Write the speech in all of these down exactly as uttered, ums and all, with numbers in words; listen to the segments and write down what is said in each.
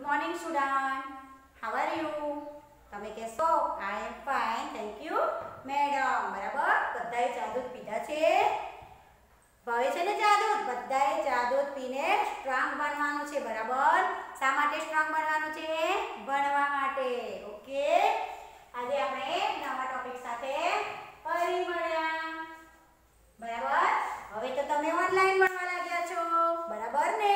morning student. How are you? તમે કહેશો I am fine. Thank you madam. બરાબર બધાએ ચા દૂધ પીધા છે? ભાવે છે ને ચા દૂધ? બધાએ ચા દૂધ પીને સ્ટ્રોંગ બનવાનું છે. બરાબર શા માટે સ્ટ્રોંગ બનવાનું છે? ભણવા માટે. ઓકે આજે આપણે નવા ટોપિક સાથે ફરી મળ્યા. બરાબર હવે તો તમે ઓનલાઈન ભણવા લાગ્યા છો. બરાબર ને?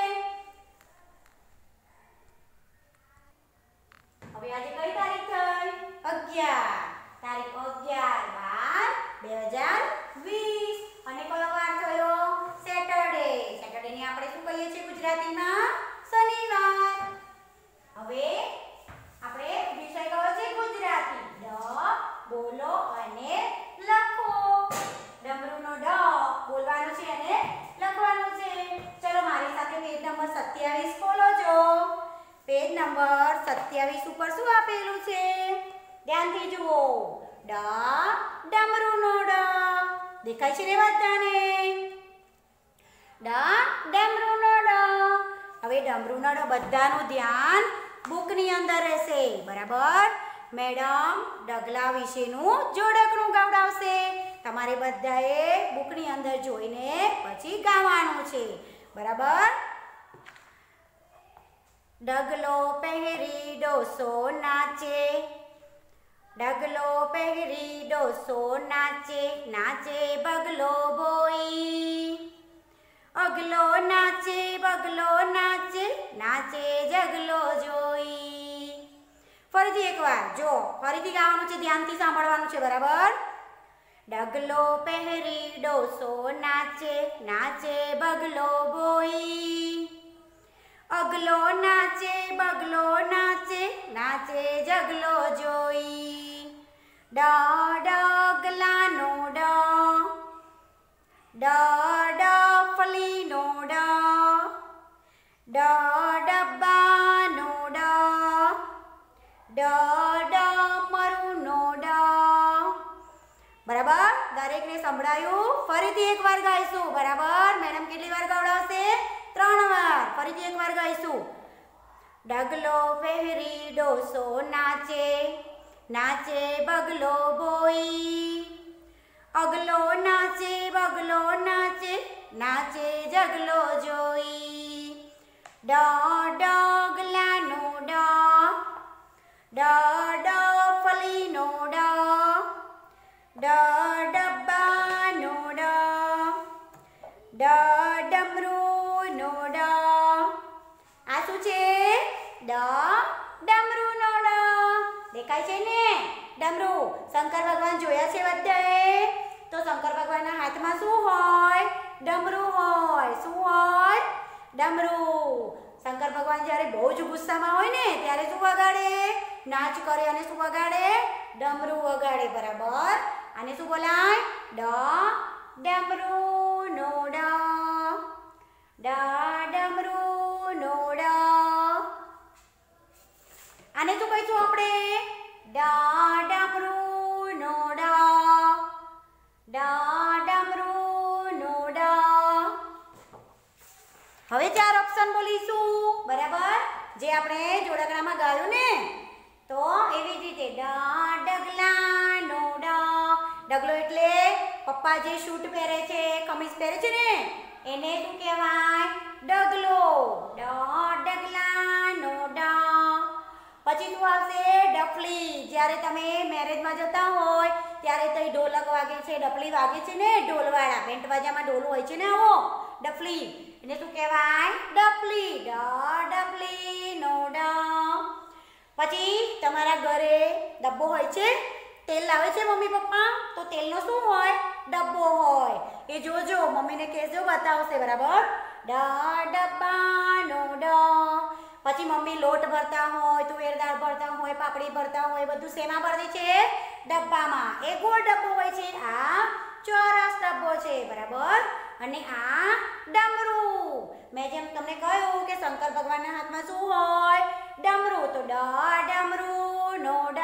હવે આજે કઈ તારીખ થઈ? અગિયાર. તારીખ અગિયાર બાર બે હજાર વીસ. અને કયો વાર થયો? સેટરડે. સેટરડે ને આપણે શું કહીએ છીએ ગુજરાતીમાં? શનિવાર. હવે આપણે વિષય કયો છે? ગુજરાતી. ડ બોલો અને લખો. ડમરૂનો ડ બોલવાનો છે અને લખવાનું છે. ચલો મારી સાથે પેજ નંબર સત્યાવીસ ખોલો છો. પેજ નંબર સત્યાવીસ ઉપર શું આપેલું છે? ધ્યાનથી જુઓ. ડ ડમરૂનો ડ દેખાય છે ને બધાને? ડ ડમરૂનો ડ. હવે ડમરૂનો ડ બધાનું ધ્યાન બુકની અંદર રહેશે. બરાબર મેડમ ડગલા વિશેનું જોડકણું ગવડાવશે. તમારે બધાએ બુકની અંદર જોઈને પછી ગાવાનું છે. બરાબર ડગલો પહેરી ડોસો નાચે. ડગલો પહેરી ડોસો નાચે. નાચે બગલો બોઈ. અગલો નાચે બગલો નાચે. નાચે જગલો જોઈ. ફરીથી એકવાર જો ફરીથી ગાવાનું છે. ધ્યાનથી સાંભળવાનું છે. બરાબર ડગલો પહેરી ડોસો નાચે. નાચે બગલો બોઈ. અગલો નાચે બગલો નાચે. નાચે જગલો જોઈ. ડ ડગલાનો ડ. ડ ડફલીનો ડ. ડ ડબ્બાનો ડ. ડ ડમરૂનો ડ. બરાબર દરેકને સંભળાયું? ફરીથી એકવાર ગાઈશું. બરાબર મેડમ કેટલી વાર ગવડાવશે? ત્રણ વાર. ફરીથી એકવાર ગાઈશું. ડગલો પહેરી ડોસો નાચે. નાચે બગલો બોઈ. અગલો નાચે બગલો નાચે. નાચે જગલો જોઈ. ડ ડગલાનો ડ. ડ ડફલીનો ડ. ડ ડબ્બાનો ડ. ડ ડમરૂનો ડ. આ શું છે? ડ ડમરૂનો ડ. દેખાય છે ને ડમરૂ? શંકર ભગવાન જોયા છે બધાએ? તો શંકર ભગવાનના હાથમાં શું હોય? ડમરૂ હોય. શું હોય? ડમરૂ. શંકર ભગવાન જ્યારે બહુ જ ગુસ્સામાં હોય ને ત્યારે શું વગાડે? નાચ કરે અને શું વગાડે? ડમરૂ વગાડે. બરાબર આને શું બોલાય? ડ ડમરૂનો ડ. ડ ડમરૂનો ડ. આને શું કહીશું આપણે? ડ ડમરૂનો ડ. ડ ડમરૂનો ડ. હવે ચાર ઓપ્શન બોલીશું. બરાબર જે આપણે જોડકણામાં ગાયું ને તો એવી જ રીતે ડ ડગલાનો ડ. ડગલો એટલે પપ્પા જે શૂટ પહેરે છે, કમીઝ પહેરે છે ને એને શું કહેવાય? ડગલો. ડ ડગલાનો ડ. પછી શું આવશે? ડફલી. જ્યારે તમે મેરેજમાં જતા હોય ત્યારે તો ઢોલક વાગે છે, ડફલી વાગે છે ને, ઢોલવાળા બેન્ટ વાજામાં ઢોલ હોય છે ને આવો ડફલી. એને શું કહેવાય? ડફલી. ડ ડફલીનો ડ. પછી તમારા ઘરે ડબ્બો હોય છે, તેલ લાવે છે મમ્મી પપ્પા, તો તેલનો શું હોય? ડબ્બો હોય. એ જોજો મમ્મીને કહેજો બતાવશે. બરાબર ડ ડબ્બાનો ડ. પછી મમ્મી લોટ ભરતા હોય, તુવેર દાળ ભરતા હોય, પાપડી ભરતા હોય, બધું શેમાં ભરે છે? ડબ્બામાં. એ ગોળ ડબ્બો હોય છે, આ ચોરસ ડબ્બો છે. બરાબર અને આ ડમરૂ. મેં જેમ તમને કહ્યું કે શંકર ભગવાનના હાથમાં શું હોય? ડમરૂ. તો ડ ડમરૂનો ડ.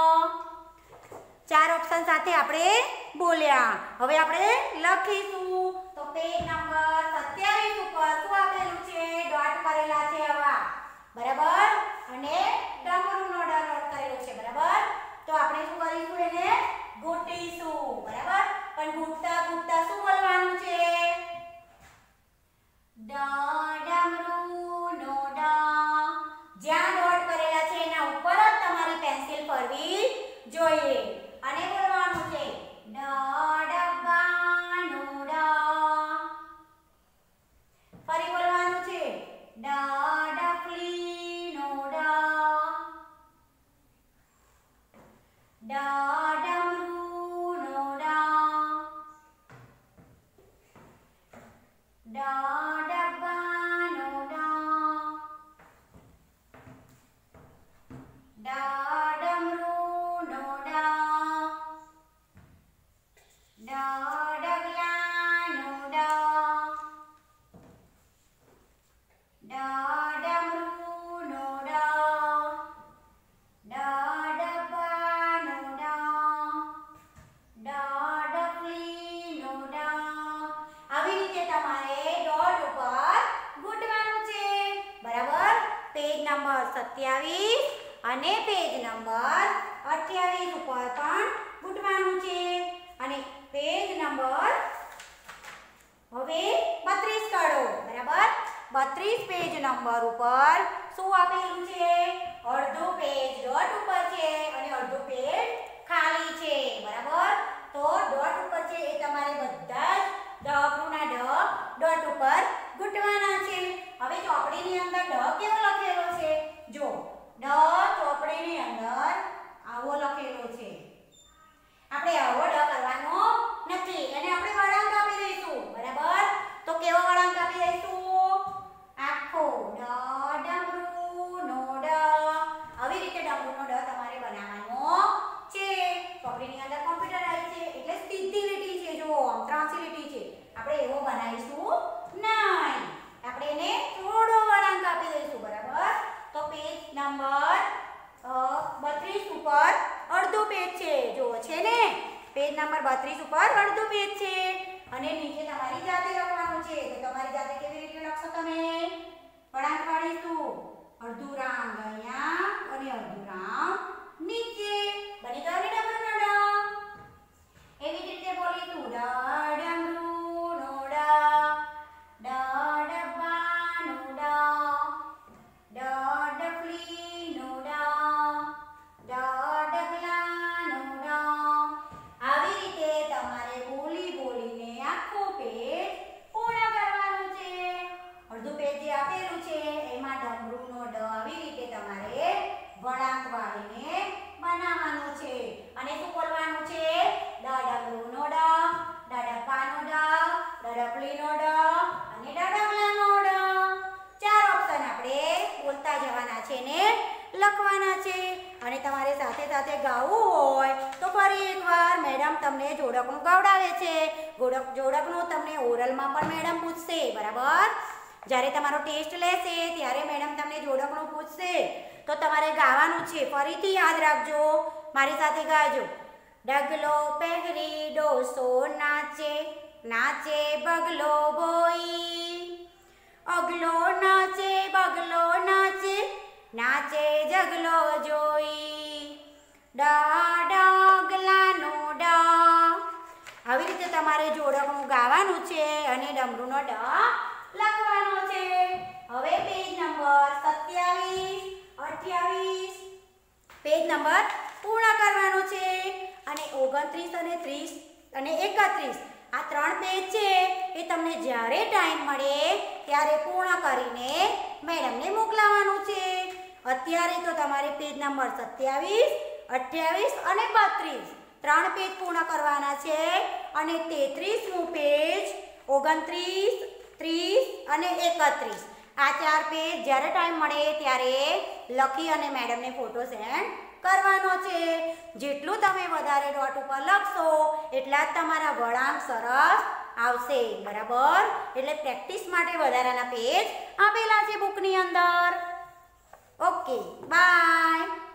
ચાર ઓપ્શન સાથે આપણે બોલ્યા. હવે આપણે લખીશું. તો પેજ નંબર સત્યાવીસ ઉપર શું આપેલું છે? ડોટ કરેલા છે આવા. બરાબર અને ડમરૂનો ડ નોટ કરેલો છે બરાબર. તો આપણે શું કરીશું એને ઘૂંટીશું બરાબર. પણ ઘૂંટતા ઘૂંટતા શું બોલવાનું છે? ડ ડમરૂનો ડ. જ્યાં ડોટ કરેલા છે એના ઉપર જ તમારી પેન્સિલ ફરવી જોઈએ અને બોલવાનું છે ડ ડબ્બાનો ડ. ફરી બોલવાનું છે ડ ડફલીનો ડ. ડ ડમરૂનો ડ. ડ ડબ્બાનો ડ. ડ ડમરૂનો ડ. ડ ડગલાનો ડ. ડ ડમરૂનો ડ. ડ ડબ્બાનો ડ. ડ ડફલીનો ડ. આવી રીતે તમારે ડોટ ઉપર ઘૂંટવાનું છે બરાબર. પેજ નંબર સત્યાવીસ અને પેજ નંબર અઠ્યાવીસ ઉપર પણ ઘૂંટવાનું છે. અને પેજ નંબર હવે બત્રીસ કાઢો બરાબર. બત્રીસ પેજ નંબર ઉપર શું આપેલું છે? અડધું પેજ ડોટ ઉપર છે અને અડધું પેજ ખાલી છે બરાબર. તો ડોટ ઉપર છે એ તમારે બધા જ ડગલુના ડ ડોટ ઉપર ઘૂંટવાના છે. હવે ચોપડીની અંદર ડ કેવો લખેલો છે? જો ડ ચોપડીની અંદર આવો લખેલો છે. આપણે આવો ડ કરવાનો નથી અને આપણે વળાંક આપી દઈશું બરાબર. તો કેવો વળાંક આપી દઈશું? આખો ડ ડમરૂનો ડ. આવી રીતે ડમરૂનો ડ તમારે બનાવવાનો છે. ચોપડીની અંદર કોમ્પ્યુટર આવી છે એટલે સીધી લીટી છે. જો આમ ત્રાંસી લીટી છે. આપણે એવો બનાવીશું નહીં. આપણે એને થોડો વળાંક આપી દઈશું બરાબર. તો પેજ નંબર બત્રીસ ઉપર અડધું પેજ છે. જો છે ને પેજ નંબર બત્રીસ ઉપર અડધું પેજ છે અને નીચે તમારી જાતે લખવાનું છે. તો તમારી જાતે કેવી રીતે લખશો તમે? વળાંક પાડીશું. અડધું રામ અહીંયા અને અડધું રામ નીચે. બની ગયો ને ડમરૂનો ડ. એવી રીતે બોલીશું ડ ડમરૂનો ડ. ડ ડબ્બાનો ડ. ડ ડફલીનો ડ. ડ ડગલાનો ડ. આવી રીતે તમારે બોલી બોલીને આખો પેજ પૂર્ણ કરવાનું છે. અડધું પેજ જે આપેલું છે એમાં ડમરૂનો ડ આવી રીતે તમારે વળાંક વાળીને બનાવવાનું છે. અને શું બોલવાનું છે? ડ ડમરૂનો ડ. ડ ડબ્બાનો ડ. ડ ડફલીનો ડ અને ડ ડગલાનો ડ. ચાર ઓપ્શન આપણે બોલતા જવાના છે ને લખવાના છે. અને તમારે સાથે સાથે ગાવું હોય તો ફરી એકવાર મેડમ તમને જોડકનું ગવડાવે છે. જોડક જોડકનું તમને ઓરલમાં પણ મેડમ પૂછશે બરાબર. જ્યારે તમારો ટેસ્ટ લેશે ત્યારે મેડમ તમને જોડકનું પૂછશે તો તમારે ગાવાનું છે. ફરીથી યાદ રાખજો, મારી સાથે ગાજો. ડગલો પહેરી ડોસો નાચે, નાચે બગલો બોઈ. અગલો નાચે બગલો નાચે, નાચે જગલો જોઈ. ડા ડગલાનો ડા. આવી રીતે તમારે જોડકનું ગાવાનું છે અને ડમરૂનો ડ લખવાનો છે. હવે પેજ નંબર સત્યાવીસ અઠ્યાવીસ પેજ નંબર પૂર્ણ કરવાનો છે. અને ઓગણત્રીસ અને ત્રીસ અને એકત્રીસ આ ત્રણ પેજ છે એ તમને જ્યારે ટાઈમ મળે ત્યારે પૂર્ણ કરીને મેડમને મોકલાવવાનું છે. અત્યારે તો તમારે પેજ નંબર સત્યાવીસ અઠ્યાવીસ અને બત્રીસ ત્રણ પેજ પૂર્ણ કરવાના છે. અને તેત્રીસમું પેજ ઓગણત્રીસ ત્રીસ અને એકત્રીસ આ ચાર પેજ જ્યારે ટાઈમ મળે ત્યારે લખી અને મેડમને ફોટો સેન્ડ કરવાનો છે. જેટલું તમે વધારે ડોટ ઉપર લખશો એટલા જ તમારા વળાંક સરસ આવશે બરાબર. એટલે પ્રેક્ટિસ માટે વધારાના પેજ આપેલા છે બુકની અંદર. Okay by.